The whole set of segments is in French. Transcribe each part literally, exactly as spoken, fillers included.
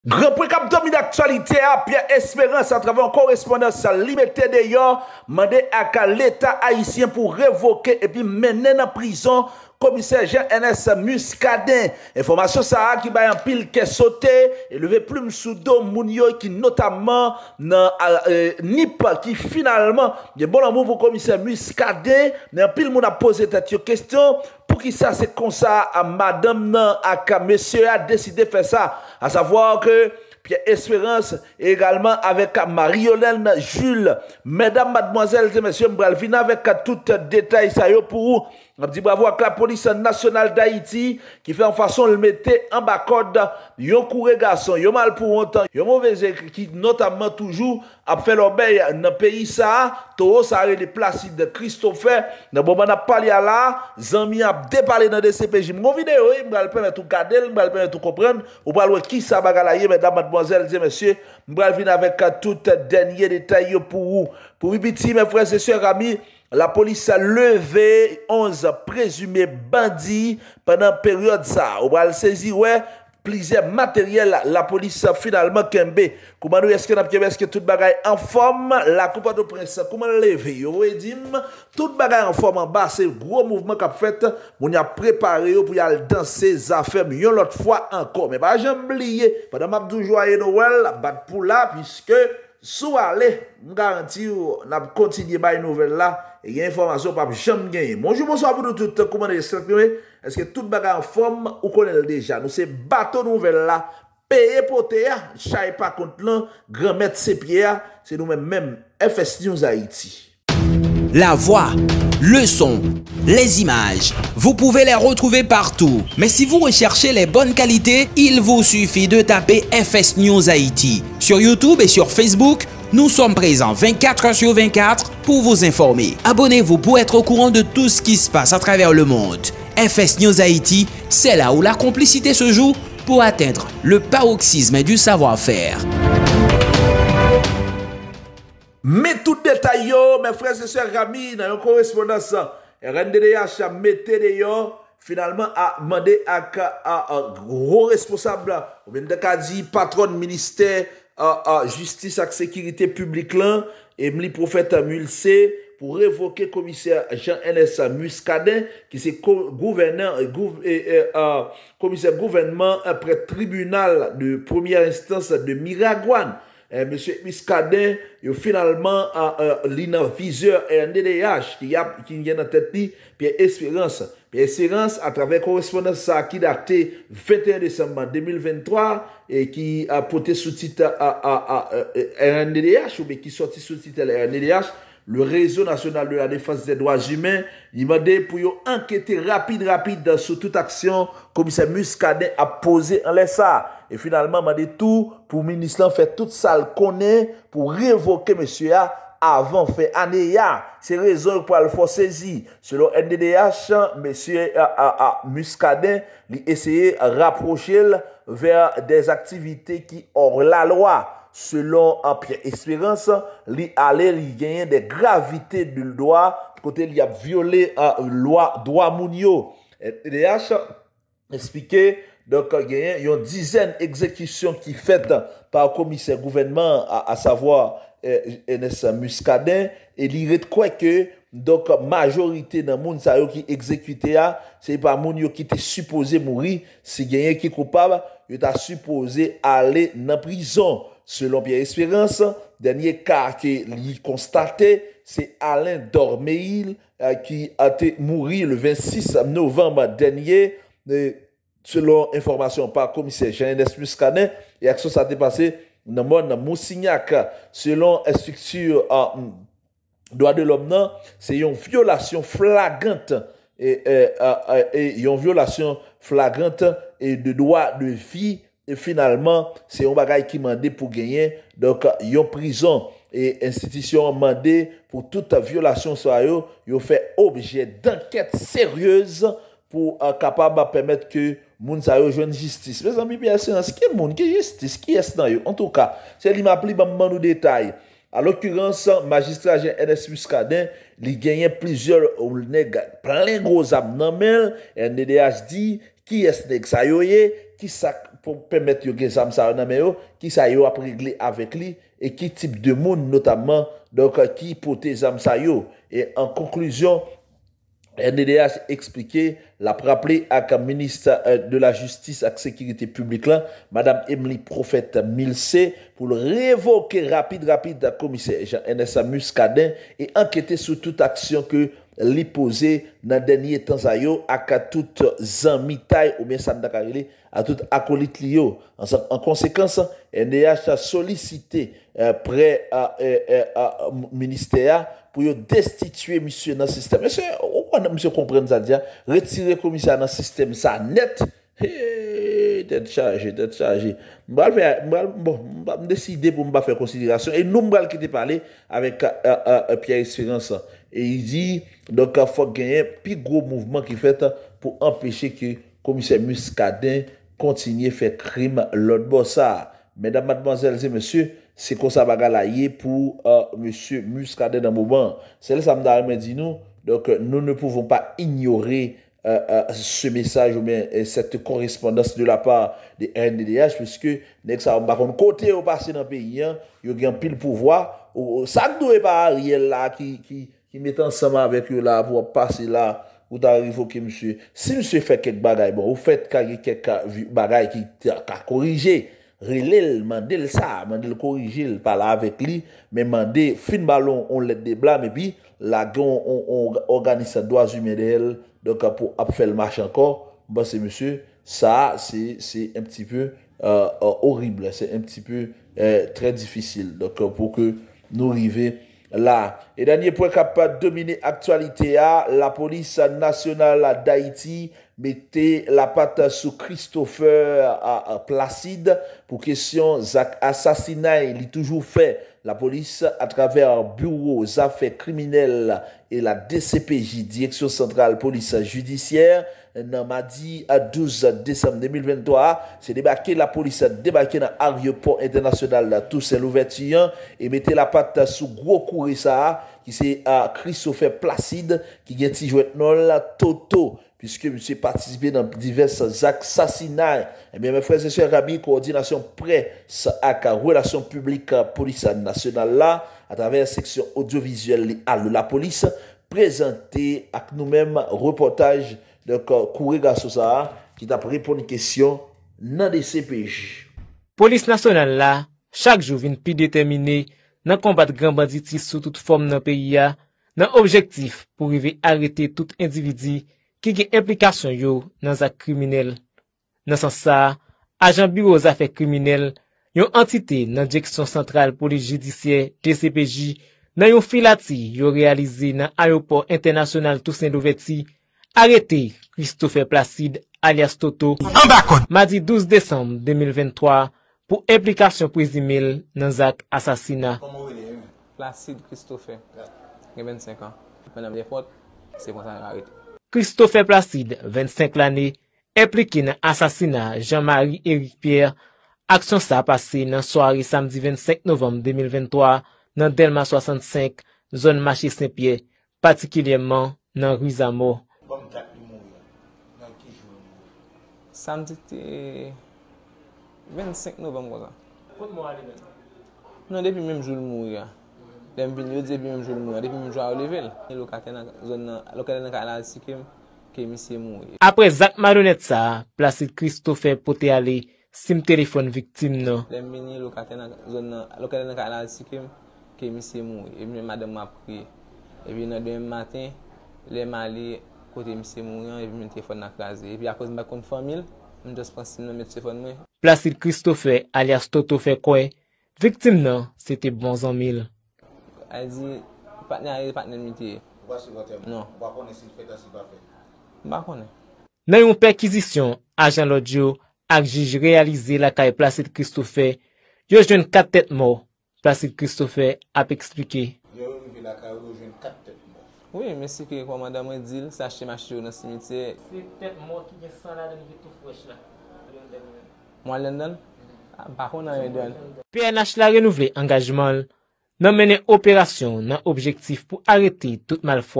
Grand point cap domine d'actualité à Pierre Espérance à travers une correspondance à Liberté d'ailleurs, mandé à l'État haïtien pour révoquer et puis mener en prison commissaire Jean-Ernest Muscadin. Information ça qui va en pile qui sauté et levé plume sous dos Mounio qui notamment dans euh, N I P qui finalement il bon amour pour commissaire Muscadin, mais en pile moun a posé cette question pour qui ça c'est comme ça à madame nan à monsieur a décidé de faire ça, à savoir que Pierre Espérance également avec Marie-Hélène Jules. Mesdames, mademoiselles et messieurs, je vais avec tout détail ça pour vous. Je dis bravo à la police nationale d'Haïti qui fait en façon de le mettre en bas code. Yon couré garçon, yon mal pour longtemps, yon mauvais qui notamment toujours a fait l'obéi dans le pays ça. Toro ça a les Placide de Christopher. Dans bon on a parlé à là, Zami a déparlé dans des C P J. Mon vidéo, je vais le permettre tout garder, je vais le permettre tout comprendre. Ou pas qui ça bagalaye, mesdames, mademoiselles et messieurs. Je vais venir avec tout dernier détail pour vous. Pour vous petit mes frères et sœurs amis. La police a levé onze présumés bandits pendant la période ça. On va le saisir, ouais, plusieurs matériels. La police a finalement kembe. Comment nous est-ce que nous est-ce que tout bagaille en forme? La coupe de prince, comment lever? Vous dit, tout bagaille en forme en bas, c'est gros mouvement qu'a fait. On a préparé pour y aller danser les affaires, mais une autre fois encore. Mais pas jamais oublier. Pendant ma toujours Noël, bat pour là, puisque sous aller, je garantis, on a continué par une nouvelle là. Et il y a une information pas jamais gagner. Bonjour, bonsoir pour nous tous. Comment est-ce que tout bagage en forme ou connaît déjà? Nous c'est bateau nouvelle là. Payer pour théa, chaille pas contre l'un, grand maître ses pieds, c'est nous-mêmes même F S News Haïti. La voix, le son, les images, vous pouvez les retrouver partout. Mais si vous recherchez les bonnes qualités, il vous suffit de taper F S News Haïti. Sur YouTube et sur Facebook, nous sommes présents vingt-quatre heures sur vingt-quatre pour vous informer. Abonnez-vous pour être au courant de tout ce qui se passe à travers le monde. F S News Haïti, c'est là où la complicité se joue pour atteindre le paroxysme du savoir-faire. Mais tout détail, mes frères et sœurs amis, dans une correspondance, R N D D H a metté d'ailleurs, finalement, a demandé à un gros responsable, ou bien de dit patron de ministère, Uh, uh, justice et sécurité publique là, Emily Prophète Mulsé pour révoquer commissaire Jean-Ernest Muscadin qui c'est gouverneur gouv et, uh, commissaire gouvernement après tribunal de première instance de Miragouane. Eh, monsieur Muscadin, il finalement a uh, l'ina viseur R N D D H qui a qui vient en tête li Pierre Espérance. Pierre Espérance à travers correspondance ça qui daté vingt et un décembre deux mille vingt-trois et qui a porté sous-titre à, à, à, à, R N D D H ou bien qui sorti sous-titre R N D D H, le réseau national de la défense des droits humains, il m'a dit pour enquêter rapide rapide sur toute action commissaire Muscadin a posé en laisse ça. Et finalement, m'a dit tout pour le ministre fait tout ça le connaît pour révoquer monsieur A avant fait année ya. C'est raison pour le faire saisir. Selon N D D H, monsieur a, a, a, Muscadin, il essayé de rapprocher vers des activités qui hors la loi. Selon Pierre Espérance, il allait il gagner des gravités du droit, côté il a violé la uh, loi droit mounio. N D D H expliqué donc il y a une dizaine d'exécutions qui faites par le commissaire gouvernement, à, à savoir Ernest Muscadin, et il croit que donc majorité dans monde ça qui exécuté c'est pas moun qui était supposé mourir, si quelqu'un qui est coupable, il est supposé aller dans prison. Selon Pierre Espérance, dernier cas qu'il constaté, c'est Alain Dormeil euh, qui a été mouru le vingt-six novembre dernier. Euh, selon information par commissaire Jean-Ernest Muscadin, et action ça a été passé dans le Moussignac. Selon la structure euh, droit de l'homme, c'est une violation flagrante et, et, et, et une violation flagrante et de droit de vie. Et finalement, c'est un bagage qui m'a demandé pour gagner. Donc, il y a une prison et institution demandé pour toute violation sur eux. Ils ont fait objet d'enquête sérieuse pour être capable de permettre que moun sa yo joine justice. Mes amis, bien sûr, qui est moun, qui est justice, qui est dans eux. En tout cas, c'est lui m'a appelé dans nous détails. À l'occurrence, magistrat Jean-Ernest Muscadin, il gagnait plusieurs plein gros âmes dans mel. N D D H dit qui est nèg sa yo qui ça pour permettre yo gen zam sa nan men yo, qui ça yo a régler avec lui et qui type de monde notamment donc qui porte zam sa yo. Et en conclusion, N D D H expliqué, l'a rappelé à la ministre de la Justice et de la Sécurité publique, là, Madame Emily Prophète Milsé, pour le révoquer rapide, rapide, la commissaire Jean-N S A Muscadin et enquêter sur toute action que li posé dans le dernier temps à toute zami taille ou bien sandakarili à toute acolyte lio. En, en conséquence, N D D H a sollicité euh, près à euh, euh, euh, ministère pour destituer monsieur dans le système. Monsieur, monsieur comprendre ça dire, retirer commissaire dans le système ça net. Hey, tête chargée, tête chargée. M'bal faire bon, m'bal décider pour m'ba faire considération et nous m'bal qui te parler avec euh, euh, euh, Pierre Espérance et il dit donc il faut gagner plus gros mouvement qui fait pour empêcher que commissaire Muscadin continue faire crime l'autre bossa. Mesdames, mademoiselles et messieurs, c'est comme ça bagalaye pour euh, monsieur Muscadin dans le moment. C'est là ça me dit nous donc nous ne pouvons pas ignorer Euh, euh, ce message ou bien euh, cette correspondance de la part de N D D H puisque nek ça va contre côté au passé dans le pays hein, yo gen pile pouvoir ou ça doit pas Ariel là qui qui qui met ensemble avec eux là pour passer là ou d'arriver que monsieur si monsieur fait quelques bagages bon ou fait quelques bagages qui a corriger relève mandel ça mandel corriger parler avec lui mais mandé fin ballon on let des blâmes et puis là on, on, on organise droits humains d'elle. Donc, pour faire le marché encore, bah, c'est monsieur, ça, c'est, c'est un petit peu euh, euh, horrible, c'est un petit peu euh, très difficile. Donc, euh, pour que nous arrivions là. Et dernier point capable de dominer l'actualité, la police nationale d'Haïti mettait la patte sur Christopher à, à Placide pour question assassinat. Il est toujours fait. La police, à travers bureau aux affaires criminelles et la D C P J, Direction Centrale Police Judiciaire, dans mardi à douze décembre deux mille vingt-trois, c'est débarqué, la police a débarqué dans l'aéroport international Toussaint Louverture et mettait la patte sous gros courrier ça, qui c'est à Christopher Placide, qui est joué non la Toto. Puisque monsieur participé dans divers assassinats. Eh bien, mes frères et sœurs, Rabi, coordination presse à la relation publique police nationale là, à travers la section audiovisuelle de la police, présenté avec nous-mêmes reportage de Kourega Sosa qui t'a répondu à une question dans des C P J. Police nationale là, chaque jour vient plus déterminé dans combattre grand banditisme sous toute forme dans le pays, dans objectif pour arriver à arrêter tout individu qui a implication yo dans acte criminel. Dans ce sens ça, agent bureau aux affaires criminelles, yon entité dans direction centrale police judiciaire D C P J, dans yon filati yo réalisé dans aéroport international Toussaint Louverture, arrêté Christopher Placide alias Toto, mardi douze décembre deux mille vingt-trois pour implication présumée dans acte assassinat. Placide Christopher, il a vingt-cinq ans. Madame Desfortes, c'est pour ça qu'il a arrêté. Christopher Placide, vingt-cinq l'année, impliqué dans l'assassinat Jean-Marie Éric Pierre. Action ça a passé dans soirée samedi vingt-cinq novembre deux mille vingt-trois dans Delma soixante-cinq, zone marché Saint-Pierre, particulièrement dans rue Zamor. Samedi vingt-cinq novembre. Non, depuis même jour de mourir. Depuis même jour de mourir, depuis même jour de lever. Le locataire dans la zone, locataire dans la zone qui est mort. Après Zach Malhonnête ça, Placide Christopher pote aller sim téléphone victime non. Depuis locataire dans la zone, locataire dans la zone qui est mort. Et puis madame m'a prié. Et puis le deuxième matin, les malais côté monsieur mourant et puis mon téléphone a crasé. Et puis à cause de ma compte famille, je juste pensé de mettre téléphone moi. Placide Christopher alias Toto fait quoi? Victime non, c'était bon en mille. Elle dit partenaire partenaire métier. Non. Ba connait. Dans une perquisition, agent l'audio ak juge réalisé la caille Placide Christopher, yo joine quatre têtes morts. Placide Christopher a expliqué. Oui, mais c'est que comme madame dit, ça chez marché dans le cimetière. C'est tête mort qui vient sans la donne tout fraîche là. Moi l'endon. Par contre on donne. P N H la renouvelé engagement dans mener opération dans objectif pour arrêter toute malfoi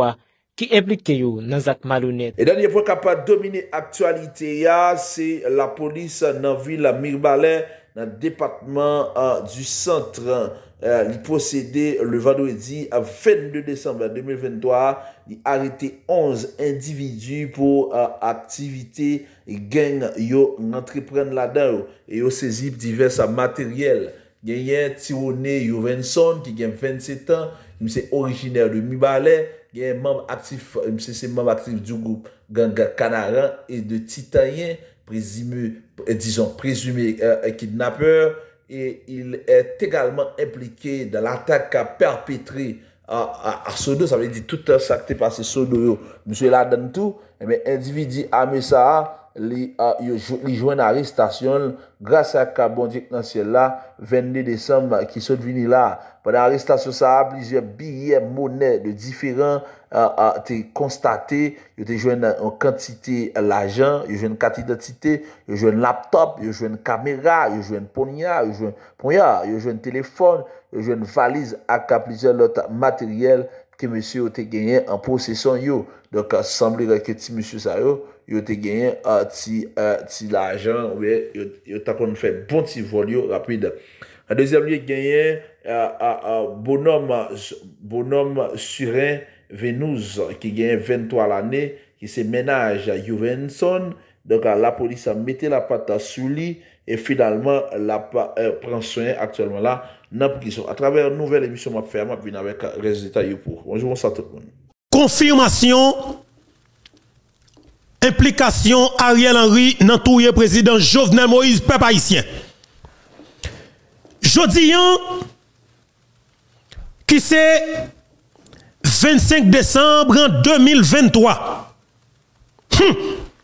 qui implique yo dans zak malhonnête. Et dernier point qui a dominé l'actualité, c'est la police dans la ville Mirbalais, dans le département euh, du centre. Euh, il possédait le vendredi vingt-deux décembre deux mille vingt-trois, il a arrêté onze individus pour euh, activité gang yo entreprendre là-dedans et yo saisi divers matériels. Il y a un Tironé Jovenson qui a vingt-sept ans, il est originaire de Mirbalais. Il y a un membre actif, c'est membre actif du groupe Ganga Canaran et de Titanien, présumé, disons, présumé euh, kidnappeur. Et il est également impliqué dans l'attaque perpétrée à, à, à Sodo. Ça veut dire tout ça qui est passé Sodo. Monsieur là dans tout, et bien, individu armé ça, il joue une arrestation grâce à la bon Dieu dans le ciel là, vingt-deux décembre, qui sont venus là. Pendant l'arrestation, ça a plusieurs billets, monnaies de différents, euh, euh, t'es constaté, il te joué une quantité l'argent, il joué une carte d'identité, il joué un laptop, il joué une caméra, il joué un poignard, il joué un poignard, il joué un téléphone, il joué une valise avec plusieurs autres matériels que monsieur a gagné en possession yo. Donc, il semblerait que petit monsieur ça yo, il a gagné un petit l'argent, ouais, il a fait bon petit vol rapide. En deuxième lieu, il a gagné un bonhomme, bonhomme Surin Vénouz qui gagne vingt-trois l'année, qui se ménage à Juvenson. Donc, la police a mis la patte sous lui et finalement, la euh, prend soin actuellement là dans la prison. À travers une nouvelle émission, je vais venir avec les résultats. Bonjour, bonsoir tout le monde. Confirmation, implication Ariel Henry dans tout le président Jovenel Moïse, peuple haïtien. Jodi, qui c'est vingt-cinq décembre deux mille vingt-trois. Hum.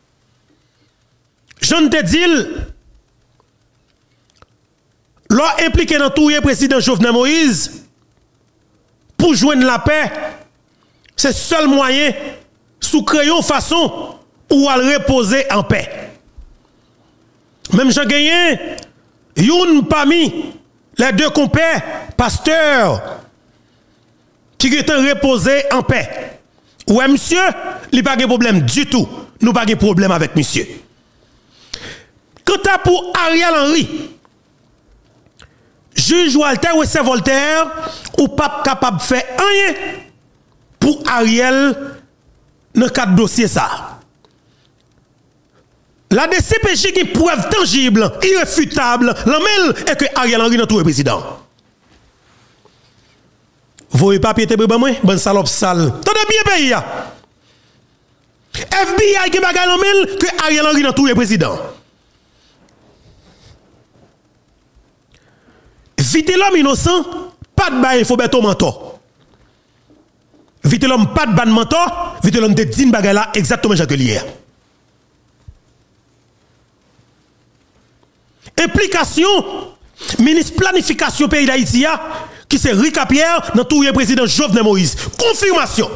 Jean te dis, l'on impliqué dans tout le président Jovenel Moïse pour joindre la paix. C'est le seul moyen sous crayon façon où elle reposer en paix. Même Jean Gagné, youn parmi les deux compères, pasteurs, qui étaient reposés en paix. Ouais, monsieur, il n'y a pas de problème du tout. Nous n'avons pas de problème avec monsieur. Quant à pour Ariel Henry, juge Walter ou c'est Voltaire, ou pas capable de faire rien pour Ariel dans le cadre dossier ça. La D C P J qui preuve tangible, irréfutable, l'amel est que Ariel Henry dans tout le président. Vous voyez pas piété pour moi, bonne salope sale. Tendez bien pays ya. F B I qui bagay l'amel que Ariel Henry dans tout le président. Vite l'homme innocent, pas de bail, il faut beto mentor. Vite l'homme, pas de ban mentor, vite l'homme de din bagay là, exactement Jacques hier. Implication, ministre planification pays d'Haïti, qui c'est Rika Pierre, dans tout le président Jovenel Moïse. Confirmation.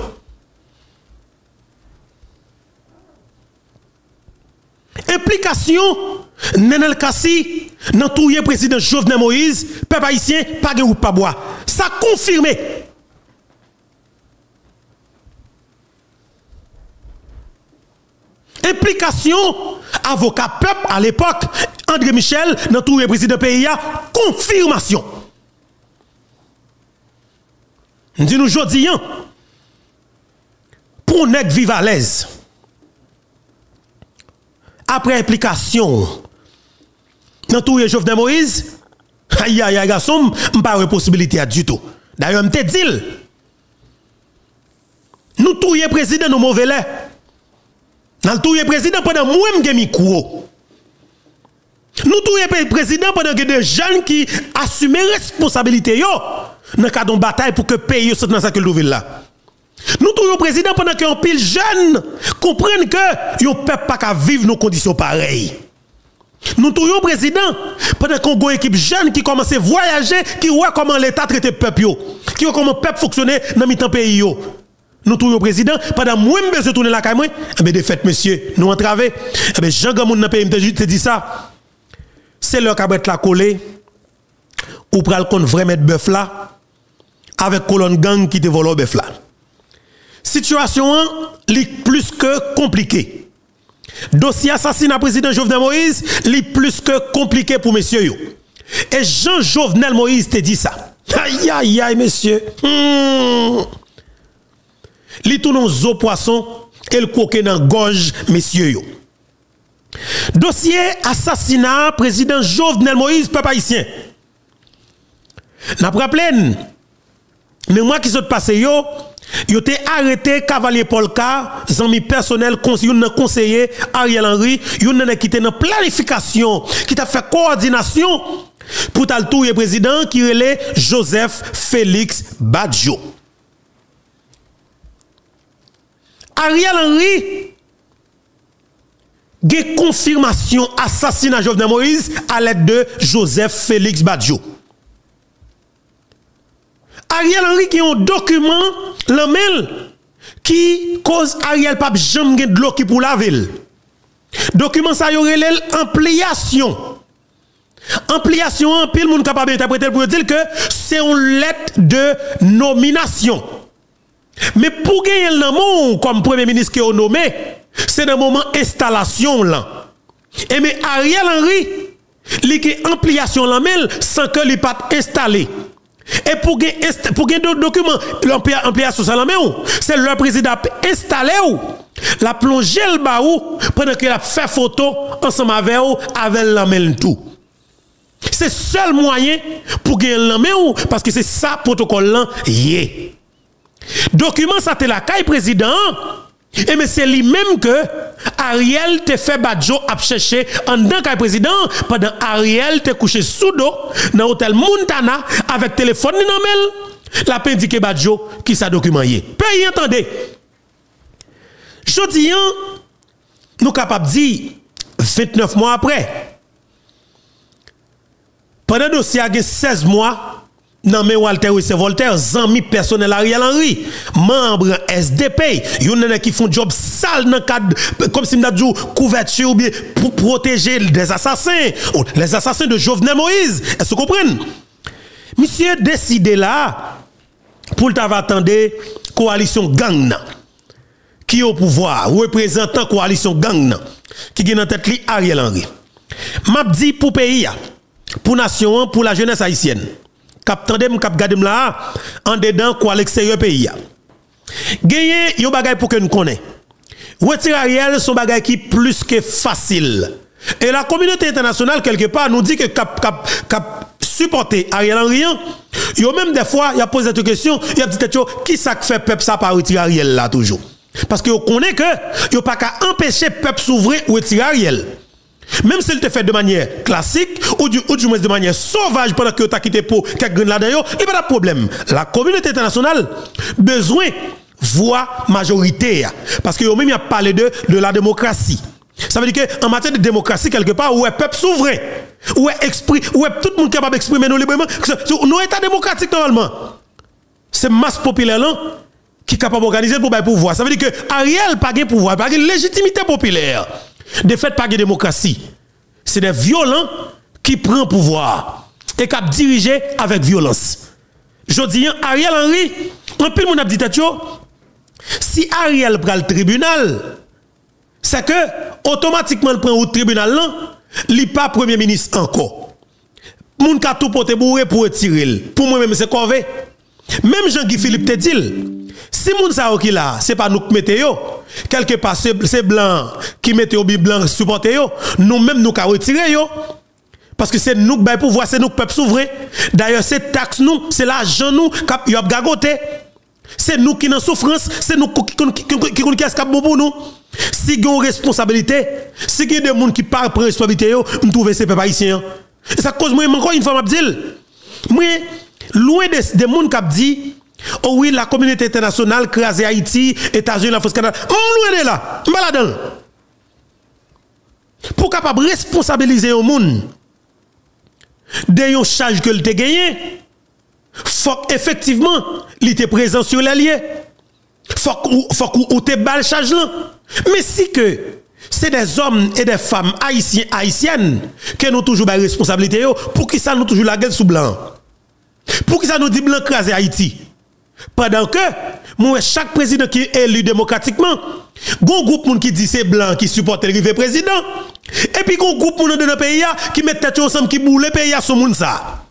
Implication, Nenel Kassi, dans tout le président Jovenel Moïse, peuple haïtien, pas de ou pas bois. Ça confirmé. Implication, avocat peuple à l'époque, André Michel, dans tout le président pays, confirmation. Nous disons aujourd'hui, pour nous vivre à l'aise, après implication, dans tout le Jovenel Moïse, aïe aïe aïe garçon, pas de possibilité du tout. D'ailleurs, je te dis, nous tout le président nous mauvais lait. Dans tout le président pendant moi je micro. Nous tout le président pendant que des jeunes qui assument responsabilité yo dans le cadre de bataille pour que le pays soit dans cette nouvelle là. Nous tout le président pendant que un pile jeunes comprennent que yo peuple pas qu'à vivre nos conditions pareilles. Nous tout le président pendant qu'on a une équipe jeune qui commence à voyager, qui voit comment l'état traite le peuple yo, qui voit comment le peuple fonctionne dans le pays yo. Nous tous le président pendant moi besoin de tourner la caille moi eh ben de fait monsieur nous entraver eh ben Jean Gamoun dans pays te dit ça c'est leur cabret la coller ou pral kon vrai mettre bœuf là avec colonne gang qui te vole bœuf là situation est plus que compliquée. Dossier assassinat président Jovenel Moïse est plus que compliqué pour messieurs yo. Et Jean Jovenel Moïse te dit ça. Aïe aïe aïe messieurs. Hmm. Li tout nos zo poisson et le coquet dans gorge messieurs yo. Dossier assassinat président Jovenel Moïse peuple haïtien. N'a rappelé mais moi qui sont passé yo yo te arrêté cavalier Polka, zami personnel conseiller Ariel Henry, yon nan qui était dans planification, qui t'a fait coordination pour tal touye président qui relait Joseph Félix Badjo. Ariel Henry ge confirmation assassinat Jovenel Moïse à l'aide de Joseph Félix Badjo. Ariel Henry qui a un document l'amel qui cause Ariel Pape jamais gen de l'eau qui pour la ville. Document ça yo relève ampliation. Ampliation en pile moun capable d'interpréter pour dire que c'est une lettre de nomination. Mais pour gagner le nom comme premier ministre qui est nommé, c'est dans le moment installation là. Et mais Ariel Henry, li qui ampliation l'amel sans que li pas installé. Et pour gagner pour gagner d'autres documents, l'ampliation ça l'amel c'est le président installé ou la plonger le baou pendant qu'il a fait photo ensemble avec ou avec l'amel tout. C'est seul moyen pour gagner l'amel ou parce que c'est ça protocole là yé. Document ça te la caille président et mais c'est lui-même que Ariel te fait Badjo a chercher en tant que président pendant Ariel te couché sous dos dans hôtel Montana avec téléphone nomel la indiqué Badjo qui ça document yé. Pays entendez. Jodi nous capable dire vingt-neuf mois après pendant dossier a seize mois non mais Walter Wisse Voltaire, zami personnel Ariel Henry, membre S D P, yon qui font job sale dans cadre comme si m'da dit couverture ou bien pour protéger des assassins, les assassins de Jovenel Moïse. Est-ce que vous comprenez? Monsieur décidé là pour t'avoir attendé coalition gang qui est au pouvoir, représentant coalition gang qui est dans tête li Ariel Henry. M'a dit pour pays pour nation, pour la jeunesse haïtienne. Cap tandem cap gadem là en dedans quoi l'extérieur pays. Gagner yon bagay pour que nous connaît. Retirer Ariel son bagay qui plus que facile. Et la communauté internationale quelque part nous dit que cap cap cap supporter Ariel Henry. Yo même des fois il a posé cette question, il a dit qui ça fait peuple ça pas retirer Ariel là toujours. Parce que vous connaissez que yo pas qu'à empêcher peuple souverain retirer Ariel. Même s'il te fait de manière classique ou du, ou du moins de manière sauvage pendant que tu as quitté pour quelques là-dedans, il n'y a pas de problème. La communauté internationale besoin voix majoritaire. Parce que même il a parlé de, de la démocratie. Ça veut dire qu'en matière de démocratie, quelque part, où est peuple souverain, où est esprit, où est tout le monde capable d'exprimer nous librement, nous état démocratique normalement. C'est masse populaire là qui est capable d'organiser pour le pouvoir. Ça veut dire que Ariel pas de pouvoir, pas de légitimité populaire. De fait, pas de démocratie. C'est des violents qui prennent pouvoir et qui dirigent avec violence. Je dis, Ariel Henry, en plus, mon a dit, si Ariel prend le tribunal, c'est que automatiquement, il prend au tribunal, il n'est pas premier ministre encore. Moun ka tout pote bourré pour retirer. Pour moi-même, c'est corvé. Même Jean-Guy Philippe te dit, si moun sa qui là, c'est pas nous qui mettons yo, quelque part c'est blanc qui mettons au blanc supporter yo, nous même nous ka retirer yo. Parce que c'est nous qui pouvoir, c'est nous peuple souverain. D'ailleurs, c'est taxe nous, c'est l'argent nous qui a gagoté. C'est nous qui en souffrance, c'est nous qui qui qui escape pour nous. Si il y a une responsabilité, si il y a des gens qui parlent pour responsabilité yo, nous trouver ces peuples haïtiens. Et ça cause moi encore une fois m'a dit, moi loin des des gens qui dit oh oui, la communauté internationale crase Haïti, États-Unis, la France, Canada. On loin de là, maladin. Pour capable responsabiliser au monde de yon charge que le te gagné, faut effectivement il était présent sur l'allié. Faut faut ou te bal charge là. Mais si que c'est des hommes et des femmes haïtiens haïtiennes que nous toujours ba responsabilité yo, pour qui ça nous toujours la gueule sous blanc. Pour qui ça nous dit blanc crase Haïti. Pendant que moi chaque président qui est élu démocratiquement, gon groupe moun qui dit c'est blanc qui supporte le rive président. Et puis gon groupe moun dans le pays qui met tête ensemble qui boule le pays sur moun ça.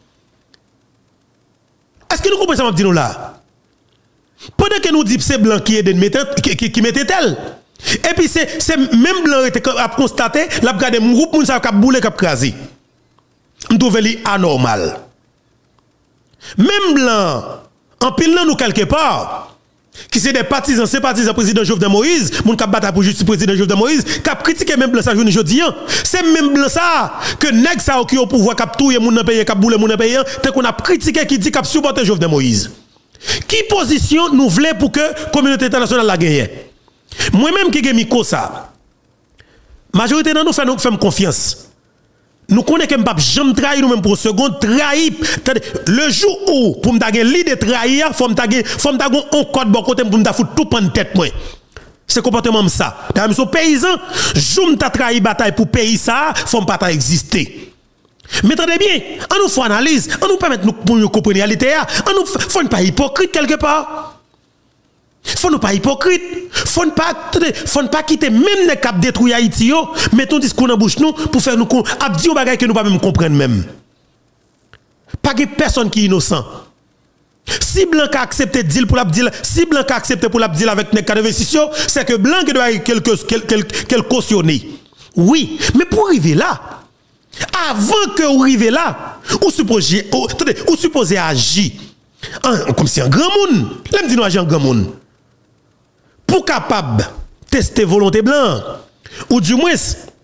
Est-ce que nous comprenons ça m'a dit nous là? Pendant que nous disons c'est blanc qui est qui qui, qui mettait tel. Et puis c'est c'est même blanc qui a constaté la regarder mon groupe moun ça qui boule qui crasé. On trouve li anormal. Même blanc en pile nous quelque part qui c'est des partisans sympathisants président Jovenel Moïse moun k'ap battre pour justice président Jovenel Moïse k'ap critiquer même blanc ça journée jodi c'est même blanc ça que nèg ça qui au pouvoir k'ap touyer moun dans pays k'ap boule moun dans pays tant qu'on a critiqué qui dit k'ap supporter Jovenel Moïse qui position nous voulons pour que communauté internationale la gagne moi même qui gagne micro ça majorité dans nous fait nous fait confiance. Nous connaissons que m'pap jamais trahi nous même pour seconde trahi le jour où pour m'ta gen l'idée de trahir faut m'ta gen faut m'ta gon un code bon côté pour m'ta foutre tout prendre tête moi c'est comportement ça d'ailleurs son paysan jour m'ta trahi bataille pour pays ça faut m'pa exister mais attendez bien on nous faut analyse on nous permettre nous pour nous comprendre réalité on nous faut pas hypocrite quelque part. Faut ne pas hypocrite, faut ne pas faut ne pas quitter même les cap détruire Haïti yo, mettons discours dans bouche nous pour faire nous a dit au bagay que nous pas même comprendre même. Pas que personne qui est innocent. Si blanc a accepté deal pour la deal, si blanc a accepté pour la deal avec les cas d'investissement, c'est que blanc doit quelque quelque cautionner. Oui, mais pour arriver là, avant que vous arrivez là, vous supposez vous supposez agir comme si un grand monde, l'aime dit nous agir en grand monde. Pour capable tester volonté blanc ou du moins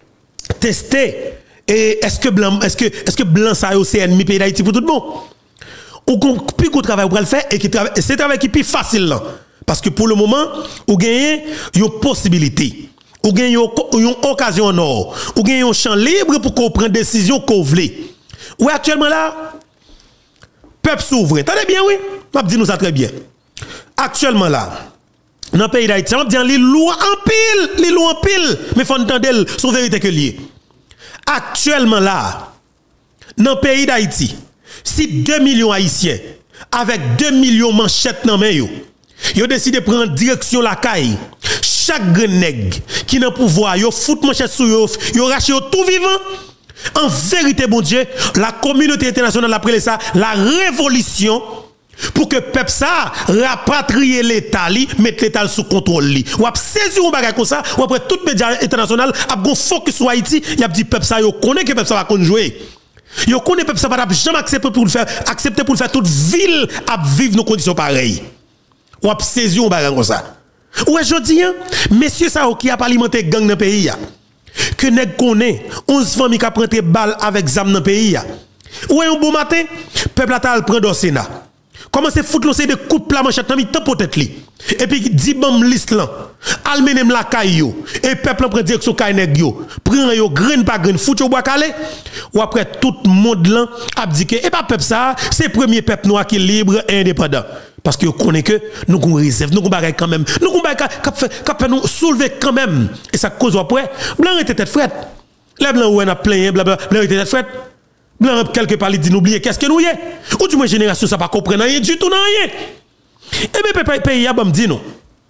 tester et est-ce que blanc est-ce que est-ce que blanc ça c'est ennemi pays d'Haïti pour tout le monde ou plus qu'on travail pour le faire et qui travaille c'est travail qui plus facile là parce que pour le moment ou gagner une possibilité ou gagner une occasion en or ou gagner un champ libre pour qu'on prenne décision qu'on veut ou actuellement là peuple souverain attendez bien oui m'a dit nous ça très bien actuellement là dans le pays d'Haïti, on dit les lois en pile, les lois en pile, mais il faut entendre son vérité que lié. Actuellement là, dans le pays d'Haïti, si deux millions haïtiens avec deux millions manchettes dans main yo, yo décidé de prendre direction la caille. Chaque nèg qui n'a pouvoir, yo fout manchette sous yo, yo rache yo tout vivant. En vérité bon Dieu, la communauté internationale après ça, la révolution pour que peuple ça rapatrie l'état li mettre l'état sous contrôle li ou a saisir un bagage comme ça ou après tout média international a gon focus sur Haïti y a dit peuple ça yo connaît que peuple ça va kon jouer yo connaît peuple ça va jamais accepter pour le faire accepter pour le faire toute ville à vivre nos conditions pareilles ou a saisir un bagage comme ça ou aujourd'hui messieurs ça qui a alimenté gang dans pays que nèg connaît onze familles qui a prendre balle avec zam dans pays ou un bon matin peuple a prend au Sénat. Comment c'est foutre l'océan de coups de plat manchette dans mi temps peut-être li. Et puis dit bam liste là. Almenem la caillou et peuple prend direction kay nèg yo. Prend yo grain par grain fout yo bois calé. Ou après tout monde là a dit que et pas peuple ça, c'est premier peuple noir qui est libre et indépendant. Parce que connaît que nous avons réserve, nous avons bagay quand même. Nous avons bagay qui nous soulever quand même. Et ça cause après blanc était tête frette. Les blancs ou on a plein bla bla blanc était tête frette. Blanc quelque part il dit n'oubliez qu'est-ce que nous y est ou du moins génération ça pas comprendre rien du tout non rien et bien pays a bam dit non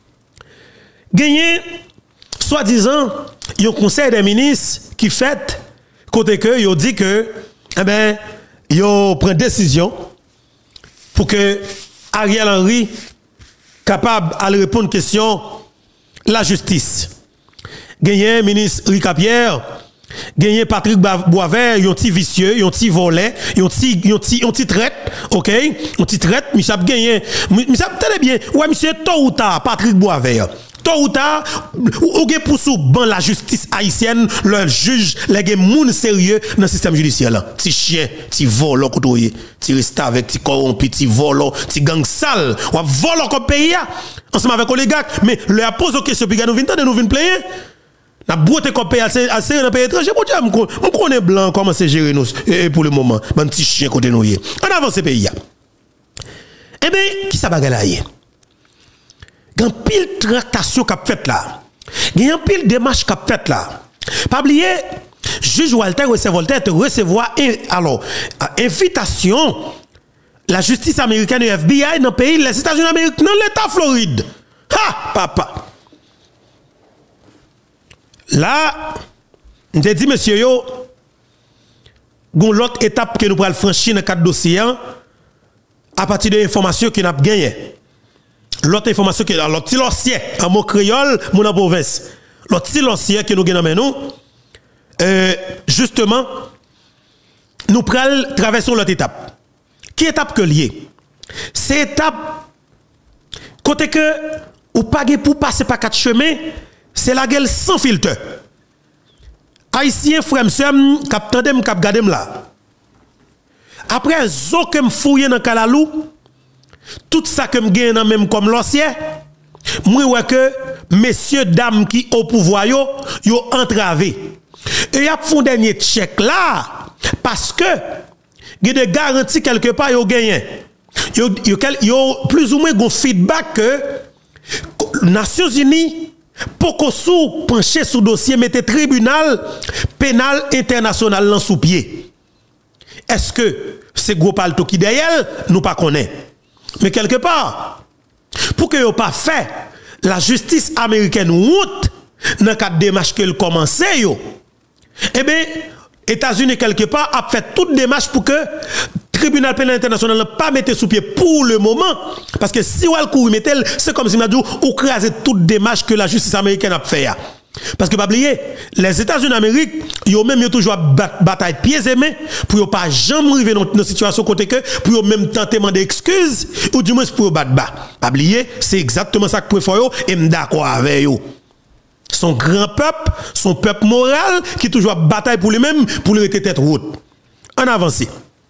gagner soi-disant un conseil des ministres qui fait côté que yo dit que eh ben yo prend décision pour que Ariel Henry capable à répondre question la justice gagner ministre Ricard Pierre gagné Patrick Boisvert, yon ti vicieux, yon ti volé, yon ti yon ti yon ti traite, OK? On ti traite, monsieur a gagné. Monsieur très bien. Ouais monsieur tôt ou tard Patrick Boisvert. Tôt ou tard ou gen pour sou ban la justice haïtienne, le juge, les gen moun sérieux dans le système judiciaire là. Ti chien, ti volo kotoye, ti reste avec ti corrompu, ti volo, ti gang sale, ou volo comme pays ensemble avec oligarque, mais le a pose question puis nous vinn tande nous vinn player. La beauté qu'on paye assez assez dans le pays étranger, bon Dieu, on connaît blanc comment c'est géré nous pour le moment. Bon petit chien côté nous. On avance ce pays. Eh bien, qui ça bagay là? Gan pile tractation qu'a fait là. Gan pile démarche qu'a fait là. Pas oublier, juge Walter recevoir Voltaire te recevoir alors invitation la justice américaine et F B I dans le pays, les États-Unis d'Amérique, dans l'État Floride. Ha, papa. Là, je dit, monsieur, yo, gon l'autre étape que nous pourrons franchir dans le cadre dossier, à partir de l'information que nous avons gagnées. L'autre information que l'autre silencieux en mot créole, mon en province. L'autre silencieux que nous avons nous, euh, justement, nous prenons traversons l'autre étape. Qui étape que lié? C'est étape côté que ou pas pour passer par quatre chemins, c'est la gueule sans filtre. Haïtien frère m'sem k'ap tandem k'ap gadem là. Après zo que me fouiller dans Kalalou, tout ça que me gagne dans même comme l'ancien, moi ouais que messieurs dames qui au pouvoir yo yo entravé. Et y a font dernier check là parce que il y a des garanties quelque part yo gagné. Yo yo yo plus ou moins gon feedback que Nations Unies pour qu'on sous pencher sous dossier mettez tribunal pénal international là sous pied. Est-ce que c'est gros palto qui derrière nous pas connaît? Mais quelque part pour que yo pas fait la justice américaine route dans cadre démarche qu'elle commençait yo. Eh bien États-Unis quelque part a fait toute démarche pour que tribunal pénal international n'a pas mettre sous pied pour le moment parce que si on a le coup mettel c'est comme si m'a dit ou craser toute démarche que la justice américaine a fait parce que pas oublier les États-Unis d'Amérique yo même yo toujours bataille pieds et mains pour yo pas jamais arriver dans une situation côté que pour yo même tenter demander excuses ou du moins pour yo battre bas pas oublier c'est exactement ça que préfère yo et m'd'accord avec yo. Son grand peuple, son peuple moral qui toujours bataille pour lui-même pour lui rester tête haute. En avance.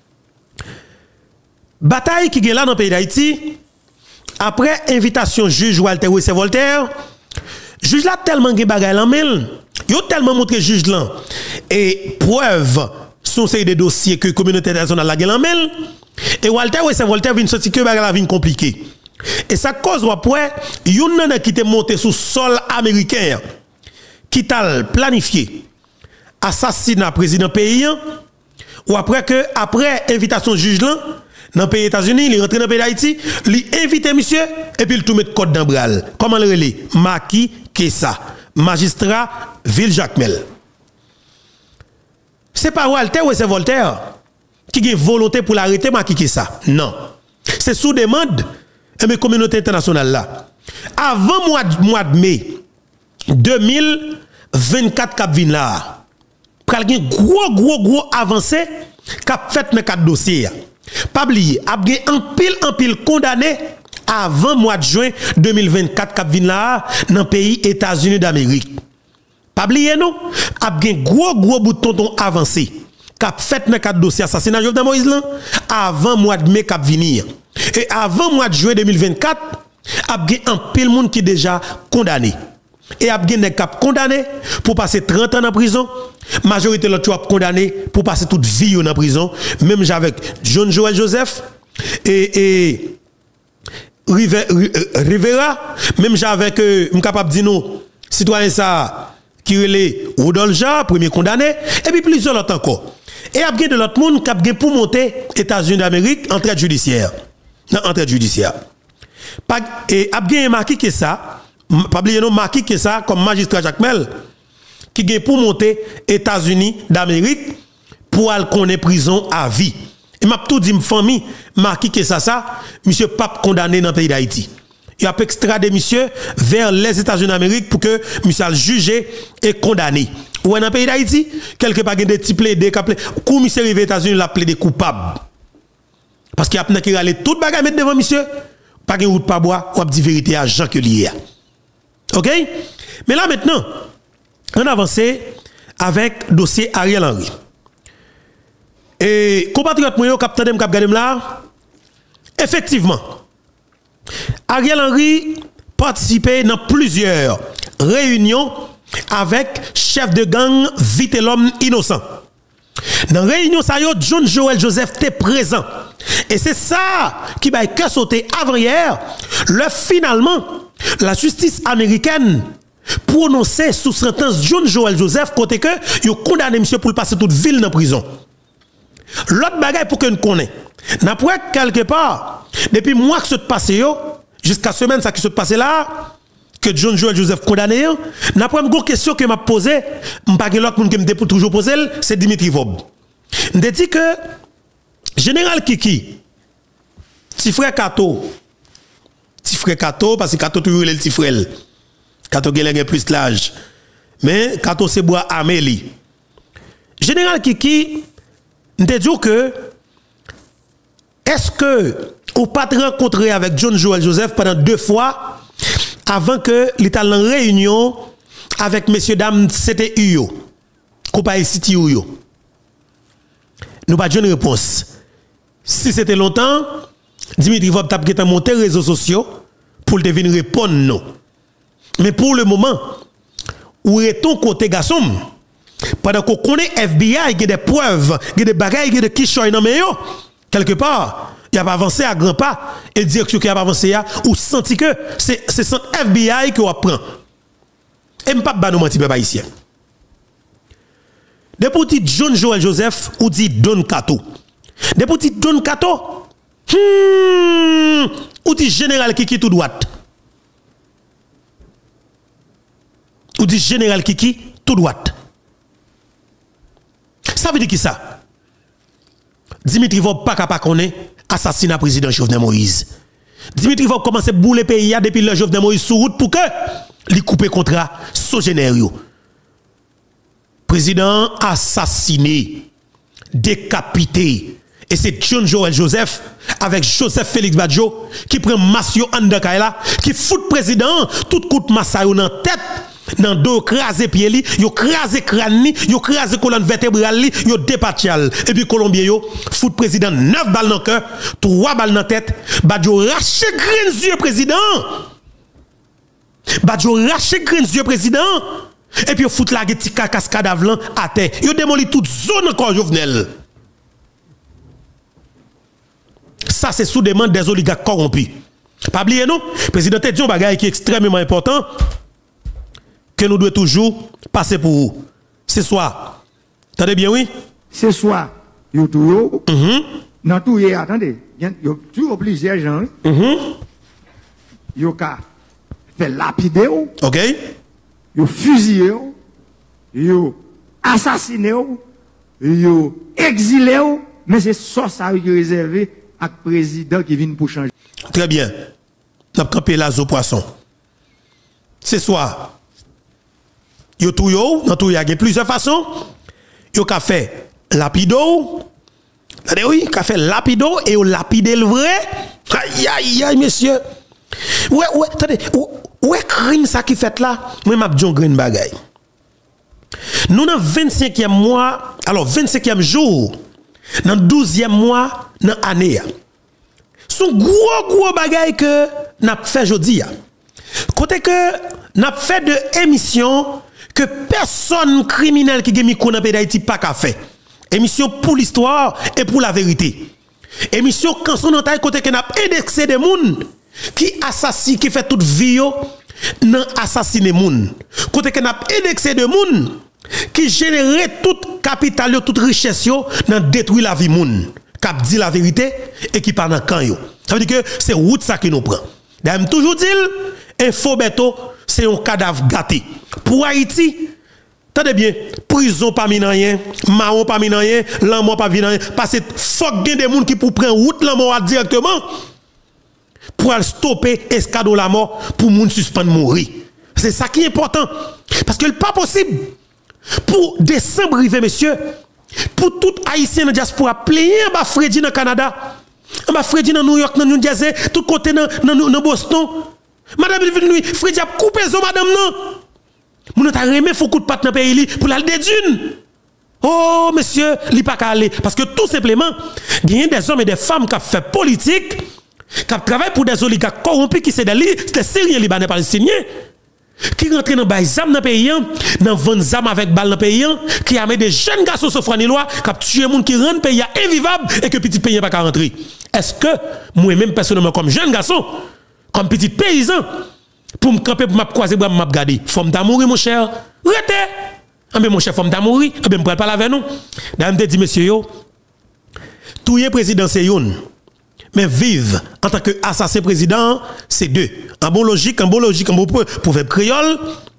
Bataille qui est là dans le pays d'Haïti, après invitation juge Walter Wessé Voltaire, juge là tellement de bagaille en mille, il a tellement montré juge là et preuve son série de dossiers que la communauté internationale la gueule en mille, et Walter Wessé Voltaire vient sortir que bagaille la vie compliquée. Et ça cause après, yon nan qui te monté sous sol américain qui t'a planifié assassinat président pays ou après que après invitation juge là dans le pays États-Unis, il est rentré dans le pays d'Haïti, il invité monsieur et puis il tout met code dans bral. Comment le relais? Maki Kessa, magistrat Ville Jacmel. C'est pas Walter ou c'est Voltaire qui a volonté pour l'arrêter Maki Kessa. Non. C'est sous demande et mes communautés internationales là. Avant mois de, mois de mai deux mille vingt-quatre cap vin là. Pral gen gros gros gros avancé cap fait dans quatre dossiers. Pas oublier, a gen en pile en pile condamné avant mois de juin deux mille vingt-quatre cap vin là dans pays États-Unis d'Amérique. Pas oublier non, a gen gros gros bout de tonton avancé cap fait dans quatre dossiers assassinat Jovenel Moïse là avant mois de mai cap venir. Et avant mois de juin deux mille vingt-quatre, il y a un pile monde qui est déjà condamné. Et il y a des cap condamné pour passer trente ans en prison. La majorité de l'autre condamné pour passer toute vie en prison. Même avec John Joel Joseph et, et Rivera. Même avec, je suis capable de dire nous, citoyen ça, qui est Rodolphe Jean, premier condamné. Et puis plusieurs autres encore. Et il y a de l'autre monde qui a pour monter États-Unis d'Amérique en traite judiciaire. Dans entraide judiciaire. Et a bien marqué que ça, pas oublier non marqué que ça comme magistrat Jacmel qui gagne pour monter États-Unis d'Amérique pour aller connaître prison à vie. Et m'a tout dit famille marqué que ça ça monsieur pape condamné dans le pays d'Haïti. Il a extradé monsieur vers les États-Unis d'Amérique pour que monsieur soit jugé et condamné. Ou dans le pays d'Haïti, quelque part des petits plaidés quand monsieur arrivé aux États-Unis l'a plaidé coupable. Parce qu'il y a des gens qui allaient tout bagage mettre devant monsieur, pas de route pas bois, ou dit vérité à Jean que lié. OK? Mais là maintenant, on avance avec dossier Ariel Henry. Et compatriote moi capitaine dem cap gadem là, effectivement, Ariel Henry participait dans plusieurs réunions avec chef de gang Vite l'homme innocent. Dans la réunion, ça y est, John Joel Joseph était présent. Et c'est ça qui va être sauté avant hier. Le finalement, la justice américaine prononçait sous sentence John Joel Joseph côté que il condamné monsieur pour passer toute ville dans prison. L'autre bagaille pour que nous connaissons, N'après quelque part, depuis mois que ce passé, jusqu'à semaine, ça qui se passe là, que John Joel Joseph condamné, n'après une question que m'a posée, m'pas l'autre monde qui me pour toujours poser, c'est Dimitri Vob. Me dit que Général Kiki, petit frère Kato, petit frère Kato, parce que Kato toujours le petit frère. Kato a plus l'âge. Mais Kato c'est bois Amélie. Général Kiki, me dit que est-ce que ou pas te rencontrer avec John Joel Joseph pendant deux fois avant que l'État en réunion avec messieurs dames c'était Uyo. Coupa City Uyo. Nous pas de réponse. Si c'était longtemps, Dimitri Vob t'a monté monter les réseaux sociaux pour devenir répondre non. Mais pour le moment, où est ton côté garçon? Pendant qu'on connaît F B I, il y a des preuves, il y a des bagailles, il y a des quichots dans mes quelque part, il a pas avancé à grands pas et direction qui a pas avancé ou senti que c'est c'est F B I qui apprend. Et m'pas pas nous mentir peuple haïtien. Depuis John Joel Joseph ou dit Don Kato. Depuis Don Kato, hmm, ou dit général Kiki tout droite. Ou dit général Kiki tout droite. Ça veut dire qui ça? Dimitri Vob pas capable connaître assassinat président Jovenel Moïse. Dimitri Vob commence à bouler pays depuis le Jovenel Moïse sur route pour que li couper contrat sogénère. Président assassiné, décapité. Et c'est John Joel Joseph avec Joseph Félix Badjo qui prend Massio Andakaila qui fout président tout coup de Massayo dans tête. Dans dos crasé pied li, yo crasé crâne li, yo crasé colonne vertébrale li, yo dépatial. Et puis Colombien yo fout président neuf balles dans cœur, trois balles dans tête, Badjo rache grain yeux président. Badjo rache grain yeux président. Et puis yo fout la petit cascade avlan à terre. Yo démoli toute zone encore Jovenel. Ça c'est sous demande des oligarques corrompus. Pas oublier non, président te dit un bagage qui est extrêmement important. Que nous devons toujours passer pour vous. Ce soir. Attendez bien, oui? Ce soir, vous tout dans tout, attendez, il y a toujours plusieurs gens. Vous avez fait lapider, ok? Vous fusillé, vous assassiné, vous exilé, mais c'est ça ça qui est réservé à le président qui vient pour changer. Très bien. Nous avons campé la zo poisson. Ce soir. Yo tout yo, dans tout y a plusieurs façons. Yo ka fait lapido. Attendez oui, ka fait lapido et yo lapide le vrai. Aïe aïe aïe monsieur. Ouais ouais, attendez, ouais crime ça qui fait là, moi m'a John Green bagay. Nous dans vingt-cinquième mois, alors vingt-cinquième jour, dans douzième mois dans année. Son gros gros bagay que n'a fait jodi. Côté que n'a fait de émission que personne criminel qui gagne dans le pays d'Haïti pas qu'à faire. Émission pour l'histoire et pour la vérité. Émission quand son entaille côté que n'a indexé des monde qui assassine qui fait toute vie nan assassiner moun. Côté que n'a indexé de monde qui génère toute capital toute richesse yo nan détruire la vie moun. Cap dit la vérité et qui parle dans camp yo. Ça veut dire que c'est route ça qui nous prend. D'ailleurs toujours dit info beto c'est un cadavre gâté. Pour Haïti, tenez bien, prison pas rien, marron pas rien, l'amour pas rien, parce que faut que des gens qui pour prendre route l'amour directement pour stopper escadron la mort pour moun suspendre mourir. C'est ça qui est important parce que le pas possible pour décembre rivé monsieur, pour tout haïtien dans diaspora plier ba Freddy dans Canada, ba Freddy dans New York, dans New Jersey, tout côté dans dans Boston. Madame Villeneuve, Freddy a coupé zo madame non. Moun ta remé faut coup de patte dans pays li pour la dédune. Oh monsieur, li pas calé parce que tout simplement, il y a des hommes et des femmes qui fait politique, qui travaillent pour des oligarques corrompus qui c'est des des Syriens libanais palestiniens qui rentrent dans bail zam dans pays, dans vendre zam avec balle dans pays, qui a mis des jeunes garçons sofranilois qui tué moun qui rend pays invivable et que petit pays pas rentrer. Est-ce que moi même personnellement comme jeune garçon, comme petit paysan pour me camper pour m'a croiser pour m'a regarder, faut me mourir mon cher. Rete. Ah mais mon cher faut me mourir, ah ben me parler avec nous. Dame te dit monsieur yo, touyer président c'est une. Mais vivre en tant que assassin président, c'est deux. En bon logique, en bon logique, en bon proverbe créole.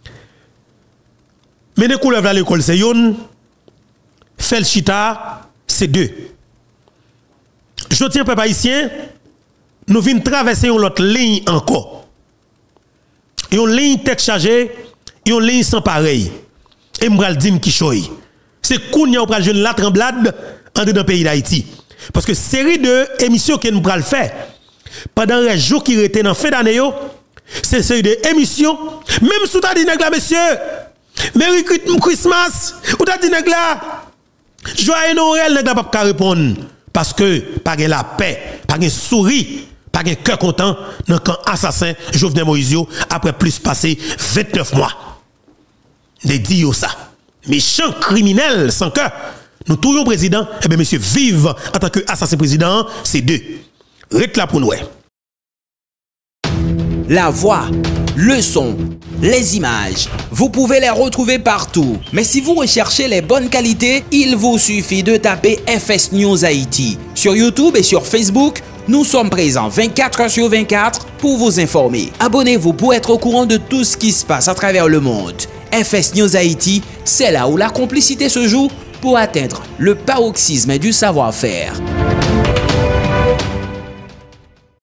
Mais les couleurs à l'école, c'est une. Fel chita, c'est deux. Je tiens, peuple haïtien, nous venons traverser une autre ligne encore. Une ligne tête chargée, une ligne sans pareil. Et m'bral dim qui choy. C'est kounya ou pral jeune la tremblade en dans le pays d'Haïti. Parce que série de émissions que nous pral faire pendant les jours qui étaient dans fin d'année, c'est série de émissions, même sous ta dit là, monsieur, Merry Christmas, ou ta dit là, joyeux Noël, n'a pas répondre. Parce que, pas la paix, pas de souris, pas de cœur content dans le camp assassin Jovenel Moïse après plus passé vingt-neuf mois. De dire ça. Méchant criminel sans cœur. Nous touillons président, et bien monsieur vive en tant que assassin président, c'est deux. Reste là pour nous. La voix, le son, les images, vous pouvez les retrouver partout. Mais si vous recherchez les bonnes qualités, il vous suffit de taper F S News Haïti. Sur YouTube et sur Facebook, nous sommes présents vingt-quatre heures sur vingt-quatre pour vous informer. Abonnez-vous pour être au courant de tout ce qui se passe à travers le monde. F S News Haïti, c'est là où la complicité se joue pour atteindre le paroxysme du savoir-faire.